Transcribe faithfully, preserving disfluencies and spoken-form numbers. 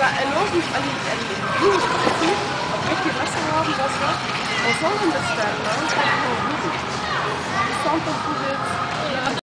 بقى لازم ال- ال- الجيوش بتاعتي اوقات مثلا بس وصلهم بالسنة